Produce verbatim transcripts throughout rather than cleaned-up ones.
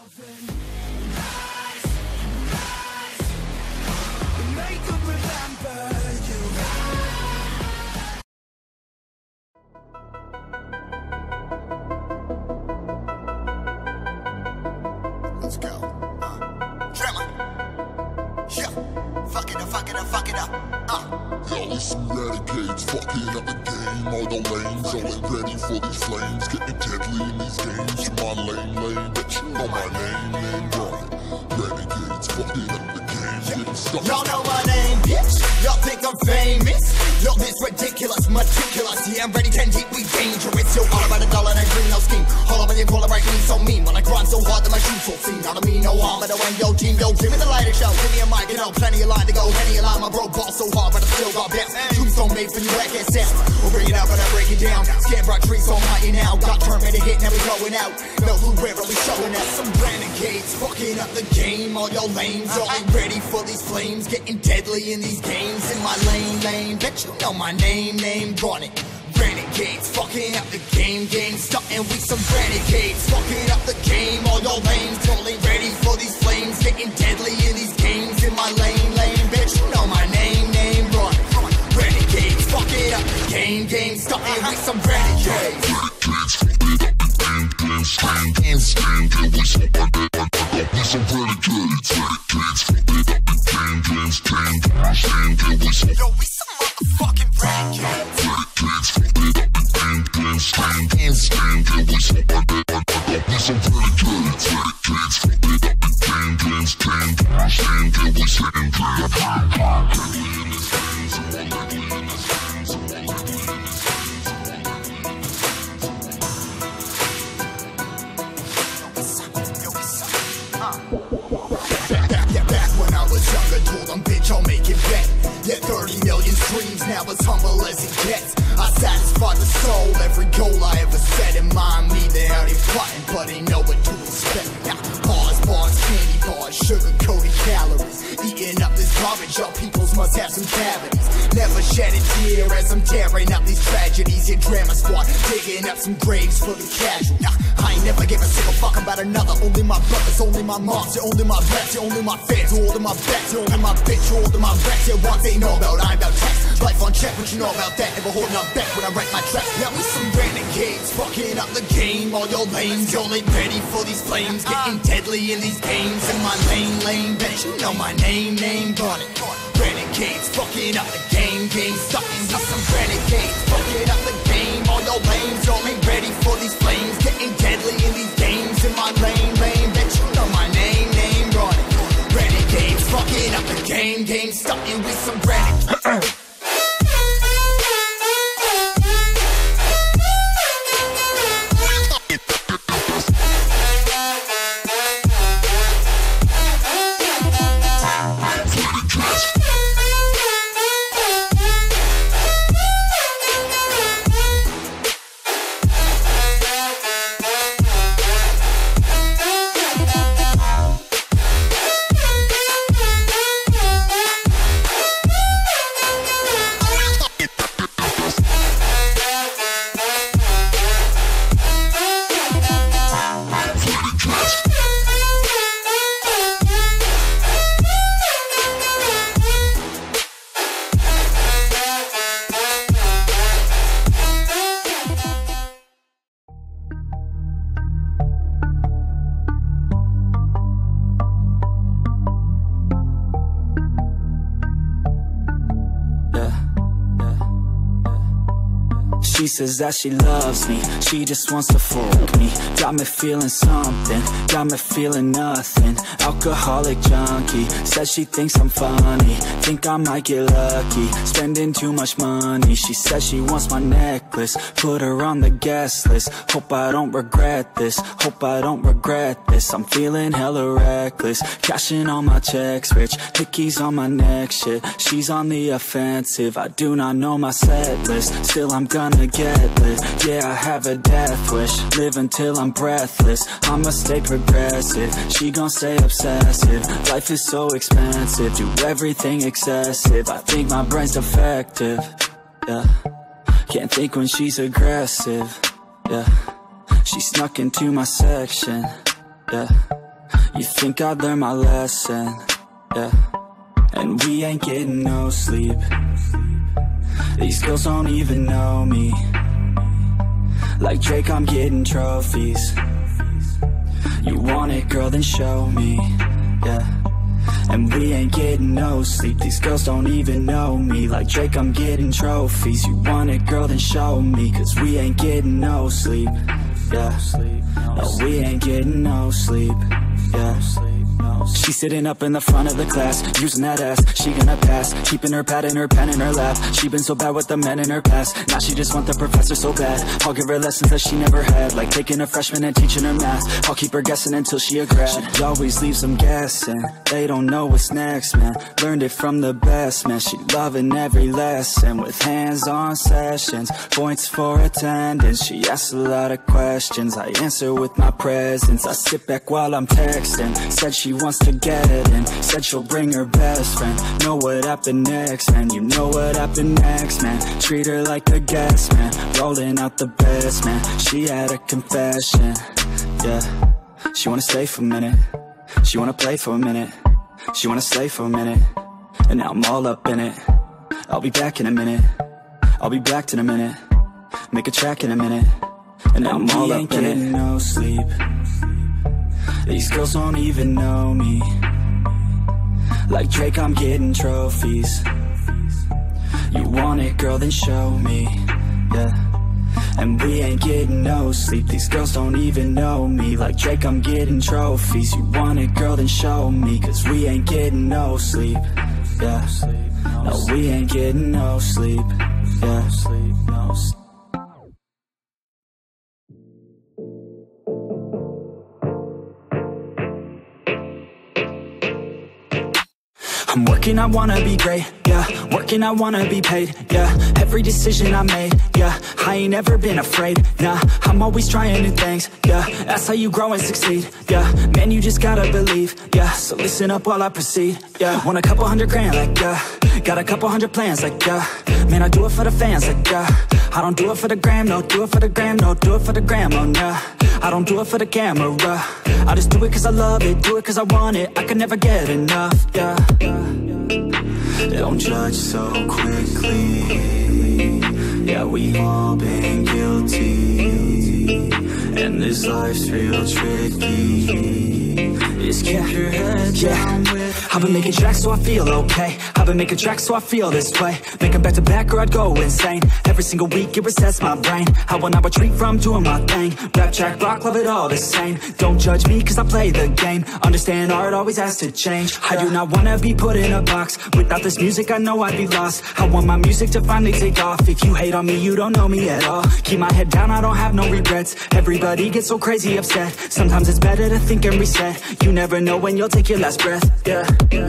Let's go. Uh, Tremor. Yeah. Fuck it up, fuck it up, fuck it up. Uh. Y'all is some renegades, fucking up the game. All the lanes, all ain't ready for these flames. Getting deadly in these games. You're my lane, lane, but you know my name, name, right? Renegades, fucking up the game. Getting stuck. Y'all know my name, bitch. Y'all think I'm famous. Yo, this ridiculous, meticulous. Yeah, I'm ready, ten deep, we dangerous. Yo, all about a dollar and a green, no scheme. All up on your collar, right, me so mean. When I grind so hard that my shoes so clean. Not a me, no harm, but I win yo team. Yo, give me the lighter show, give me a mic, you know, plenty of line to go. Any line, my bro ball so hard, but I still got best. Tombstone made for you, I can't sound. We'll bring it out, but I break it down. Scan rock trees so mighty now. Got turn made a hit, now we going out. No blue river, we showing out. Some renegades, fucking up the game. All your lanes, y'all ain't ready for these flames. Getting deadly in these games. In my lane, lane, bet you know my name, name, run it. Renegades, fucking up the game, game, starting we some renegades, fucking up the game, all your lanes, y'all ain't ready for these flames, getting deadly in these games, in my lane, lane, bitch, you know my name, name, run, renegades, fucking up the game, game, starting we some renegades. Yo, we some motherfucking renegades. Yeah, thirty million streams, now as humble as it gets. I satisfy the soul, every goal I ever set in mind. Me, they out here plotting, but they know what to expect. Now, bars, bars, candy bars, sugar-coated calories. Eating up this garbage, y'all peoples must have some cavities. Never shed a tear as I'm tearing up these tragedies. Your drama squad, digging up some graves for the casual. Nah, I ain't never give a single fuck about another. Only my brothers, only my moms, you're only my reps, you're only my fans, you're only my bets, you're only my bitch, you're only my reps. You're one they know about, I'm about text. Life on check, what you know about that? Never holding up back when I write my tracks. Now we some renegades, fucking up the game. All your lanes, y'all ain't ready for these flames. Getting deadly in these games. In my lane, lane, bet you know my name, name, run it. Renegades, fucking up the game, game, sucking up some renegades, fucking up the game. All your lanes, y'all ain't ready for these flames. Getting deadly in these games. In my lane, lane, bet you know my name, name, run it. Renegades, fucking up the game, game, starting with some renegades. She says that she loves me, she just wants to fuck me. Got me feeling something, got me feeling nothing. Alcoholic junkie, says she thinks I'm funny. Think I might get lucky, spending too much money. She says she wants my necklace, put her on the guest list. Hope I don't regret this, hope I don't regret this. I'm feeling hella reckless, cashing all my checks rich. Hickeys on my neck, shit, she's on the offensive. I do not know my set list, still I'm gonna get lit. Yeah, I have a death wish, live until I'm breathless. I'ma stay progressive, she gon' stay obsessive. Life is so expensive, do everything excessive. I think my brain's defective, yeah. Can't think when she's aggressive, yeah. She snuck into my section, yeah. You think I'd learn my lesson, yeah. And we ain't getting no sleep. These girls don't even know me. Like Drake, I'm getting trophies. You want it, girl, then show me, yeah. And we ain't getting no sleep. These girls don't even know me. Like Drake, I'm getting trophies. You want it, girl, then show me. Cause we ain't getting no sleep, yeah. No, we ain't getting no sleep, yeah. She's sitting up in the front of the class, using that ass, she gonna pass. Keeping her pad and her pen in her lap. She been so bad with the men in her past. Now she just want the professor so bad. I'll give her lessons that she never had, like taking a freshman and teaching her math. I'll keep her guessing until she a grad. She always leaves them guessing. They don't know what's next, man. Learned it from the best, man. She loving every lesson with hands-on sessions. Points for attendance. She asks a lot of questions. I answer with my presence. I sit back while I'm texting. Said she wants to get it in. Said she'll bring her best friend. Know what happened next, man. You know what happened next, man. Treat her like a guest, man. Rolling out the best, man. She had a confession, yeah. She wanna stay for a minute. She wanna play for a minute. She wanna stay for a minute. And now I'm all up in it. I'll be back in a minute. I'll be back in a minute. Make a track in a minute. And now I'm all up in it. No sleep. These girls don't even know me. Like Drake, I'm getting trophies. You want it, girl, then show me, yeah. And we ain't getting no sleep. These girls don't even know me. Like Drake, I'm getting trophies. You want it, girl, then show me. Cause we ain't getting no sleep, yeah. No, we ain't getting no sleep, yeah. No sleep. I'm working, I wanna be great, yeah. Working, I wanna be paid, yeah. Every decision I made, yeah. I ain't ever been afraid, nah. I'm always trying new things, yeah. That's how you grow and succeed, yeah. Man, you just gotta believe, yeah. So listen up while I proceed, yeah. Want a couple hundred grand, like, yeah. Got a couple hundred plans, like, yeah. Man, I do it for the fans, like, yeah. I don't do it for the gram, no. Do it for the gram, no. Do it for the gram, oh, nah. I don't do it for the camera. I just do it cause I love it. Do it cause I want it. I can never get enough, yeah. Don't judge so quickly. Yeah, we all been guilty. And this life's real tricky. Just keep your head down with I've been making tracks so I feel okay. I've been making tracks so I feel this way. Make them back to back or I'd go insane. Every single week it resets my brain. I will not retreat from doing my thing. Rap, track, rock, love it all the same. Don't judge me cause I play the game. Understand art always has to change. I do not wanna be put in a box. Without this music I know I'd be lost. I want my music to finally take off. If you hate on me you don't know me at all. Keep my head down, I don't have no regrets. Everybody gets so crazy upset. Sometimes it's better to think and reset. You never know when you'll take your last breath, yeah.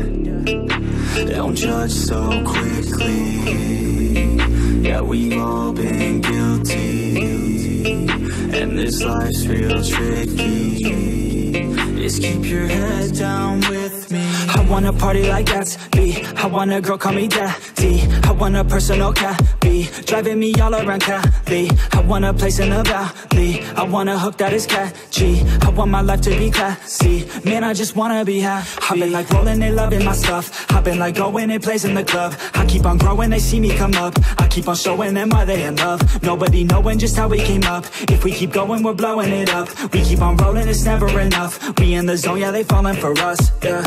Don't judge so quickly. Yeah, we've all been guilty. And this life's real tricky. Just keep your head down with me. I wanna party like Gatsby. I want a girl call me daddy. I want a personal cabby driving me all around Cali. I want a place in the valley. I want a hook that is catchy. I want my life to be classy. Man, I just wanna be happy. I've been like rolling and loving my stuff. I've been like going and plays in the club. I keep on growing, they see me come up. I keep on showing them why they in love. Nobody knowing just how we came up. If we keep going, we're blowing it up. We keep on rolling, it's never enough. We in the zone, yeah, they falling for us, yeah.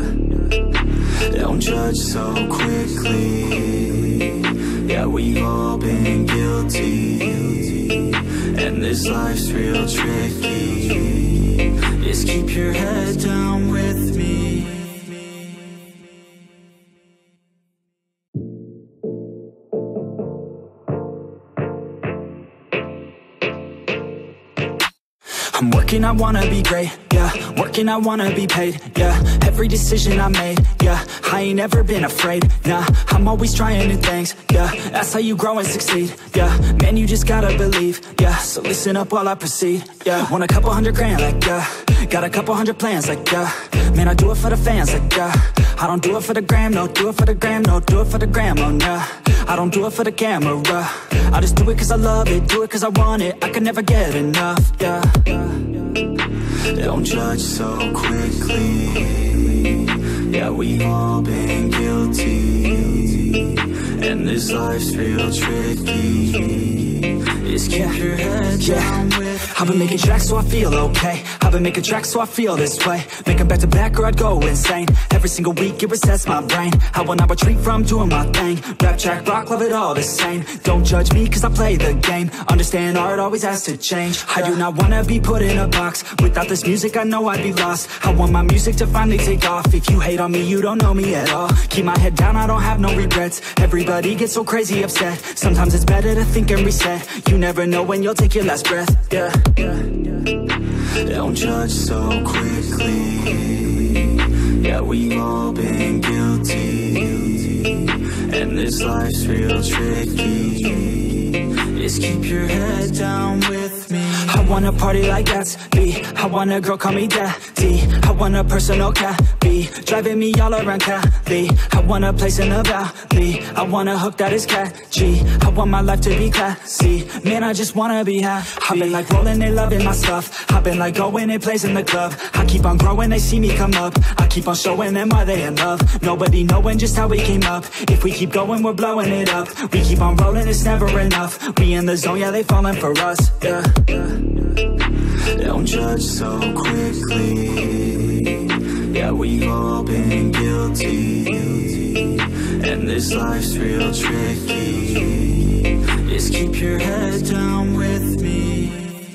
Don't judge so quickly. Yeah, we've all been guilty. And this life's real tricky. Just keep your head down with me. I'm working, I wanna be great, yeah. Working, I wanna be paid, yeah. Every decision I made, yeah. I ain't ever been afraid, nah. I'm always trying new things, yeah. That's how you grow and succeed, yeah. Man, you just gotta believe, yeah. So listen up while I proceed, yeah. Want a couple hundred grand, like, yeah. Got a couple hundred plans, like, yeah. Man, I do it for the fans, like, yeah. I don't do it for the gram, no. Do it for the gram, no. Do it for the gram, oh, nah. I don't do it for the camera. I just do it cause I love it. Do it cause I want it. I can never get enough, yeah. Don't judge so quickly. Yeah, we all been guilty, and this life's real tricky. Just keep your head down with I've been making tracks so I feel okay. I've been making tracks so I feel this way. Make them back to back or I'd go insane. Every single week it resets my brain. I will not retreat from doing my thing. Rap, track, rock, love it all the same. Don't judge me cause I play the game. Understand art always has to change. I do not wanna be put in a box. Without this music I know I'd be lost. I want my music to finally take off. If you hate on me you don't know me at all. Keep my head down, I don't have no regrets. Everybody gets so crazy upset. Sometimes it's better to think and reset. You never know when you'll take your last breath. Yeah, yeah, yeah. Don't judge so quickly. Yeah, we all been guilty, and this life's real tricky. Just keep your head down with me. I wanna party like Gatsby. I want a girl call me daddy. I want a personal cabby driving me all around Cali. I want a place in the valley. I want a hook that is catchy. I want my life to be classy. Man, I just wanna be happy. I've been like rolling, they loving my stuff. I've been like going and plays in the club. I keep on growing, they see me come up. I keep on showing them why they in love. Nobody knowing just how we came up. If we keep going, we're blowing it up. We keep on rolling, it's never enough. We in the zone, yeah, they falling for us. Yeah, yeah. Don't judge so quickly. Yeah, we all been guilty, and this life's real tricky. Just keep your head down with me.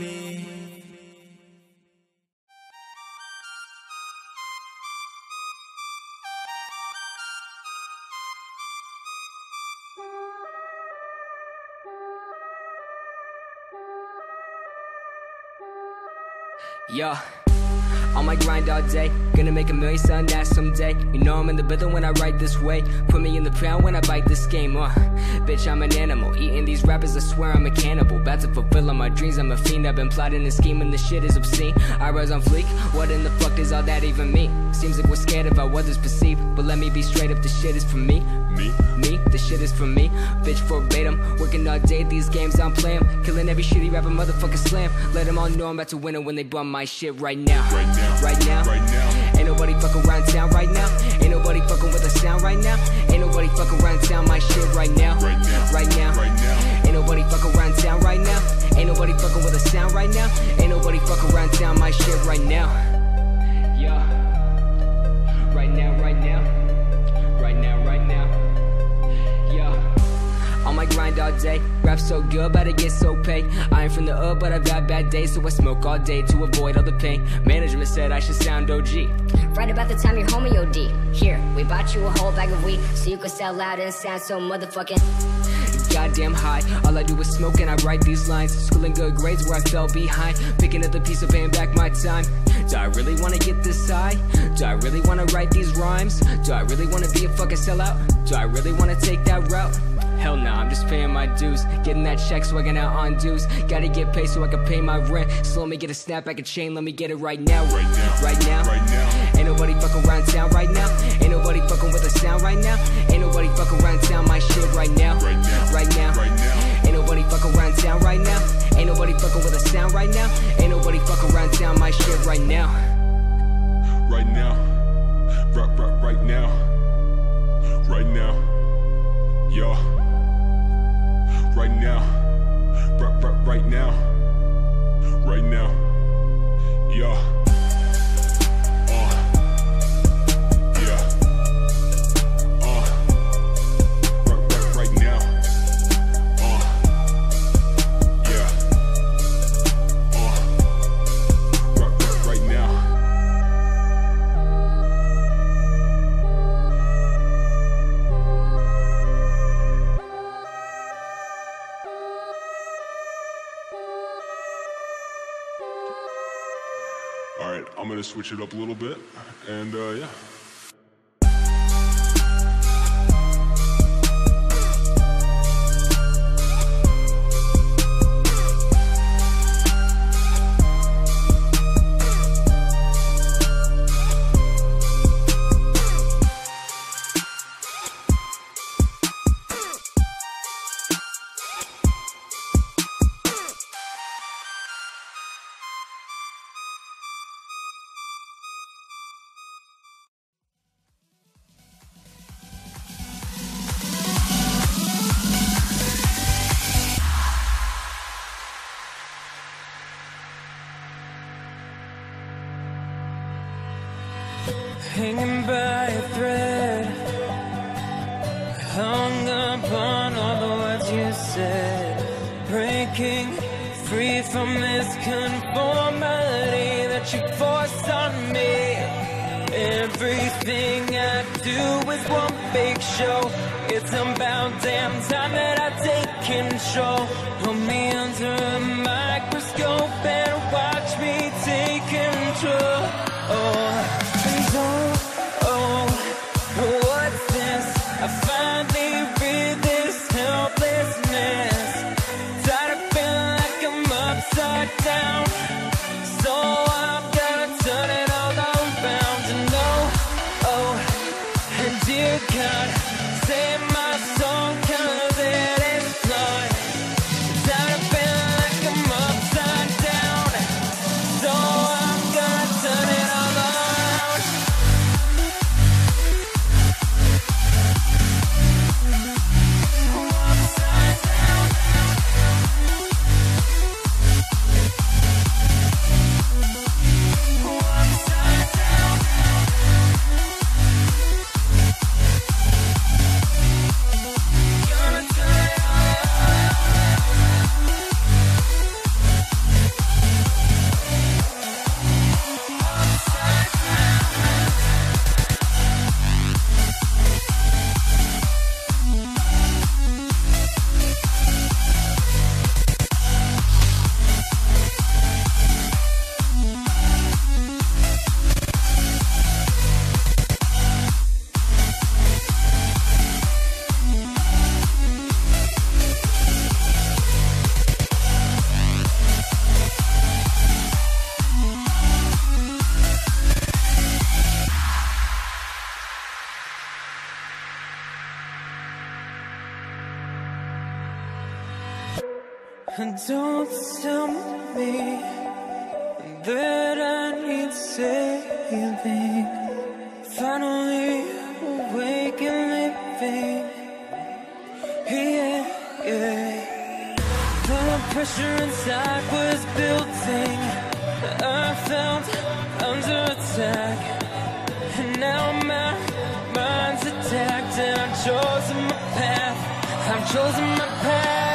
Yo, on my grind all day, gonna make a million selling that someday. You know I'm in the building when I write this way. Put me in the pound when I bite this game, uh bitch, I'm an animal, eating these rappers, I swear I'm a cannibal. About to fulfill all my dreams, I'm a fiend. I've been plotting and scheming, this shit is obscene. I rise on fleek, what in the fuck does all that even mean? Seems like we're scared of how others perceive, but let me be straight up, this shit is for me. Me? Me? This shit is for me. Bitch verbatim, working all day, these games I'm playing. Killing every shitty rapper, motherfucker slam. Let them all know I'm about to win it when they bum my shit right now. Right now. Right now. Right now. Ain't nobody fucking around town right now. Ain't nobody fucking with a sound right now. Ain't nobody fucking around town my shit right now. Right now. Right now. Right now. Ain't nobody fucking around town right now. Ain't nobody fucking with a sound right now. Ain't nobody fucking around town my shit right now. Yeah. Right now, right now. Right now, right now. Yeah. On my grind all day, rap so good, but I get so paid. I ain't from the hood, but I've had bad days, so I smoke all day to avoid all the pain. Management said I should sound O G. Right about the time your homie O D. Here, we bought you a whole bag of weed, so you could sell loud and sound so motherfucking goddamn high. All I do is smoke and I write these lines. Schooling good grades where I fell behind. Picking up the piece of paying back my time. Do I really wanna get this high? Do I really wanna write these rhymes? Do I really wanna be a fucking sellout? Do I really wanna take that route? Hell nah, I'm just paying my dues. Getting that check, swagging out on dues. Gotta get paid so I can pay my rent. So let me get a snapback, a chain, let me get it right now. Right now, right now, right now. Ain't nobody fucking around town right now. Ain't nobody fucking with a sound right now. Ain't nobody fucking around town my shit right now. Right now, right now, right now. Ain't nobody fucking around town right now. Ain't nobody fucking with a sound right now. Ain't nobody fucking around town my shit right now. Right now, right, right, right now, right now, yo. Right now, right, right, right now, right now, yeah, uh, yeah, uh, right, right, right now, uh, yeah, uh, right, right, right now. All right, I'm gonna switch it up a little bit, and uh, yeah. hanging by a thread, hung upon all the words you said, breaking free from this conformity that you forced on me. Everything I do is one big show. It's about damn time that I take control. Hold me under a microscope and watch me take control. Oh, and oh, oh, what's this? I finally read this helplessness. Tired of feeling like I'm upside down, so I'm gonna turn it all around. And oh, oh, and dear God, save my soul, 'cause it is flawed. Tired of feeling like I'm upside down, so I'm gonna turn it all around. Upside down. Upside down. Gonna turn it all upside down. And don't tell me that I need saving. Finally awake and living. Yeah, yeah. The pressure inside was building. I felt under attack, and now my mind's attacked. And I've chosen my path. I've chosen my path.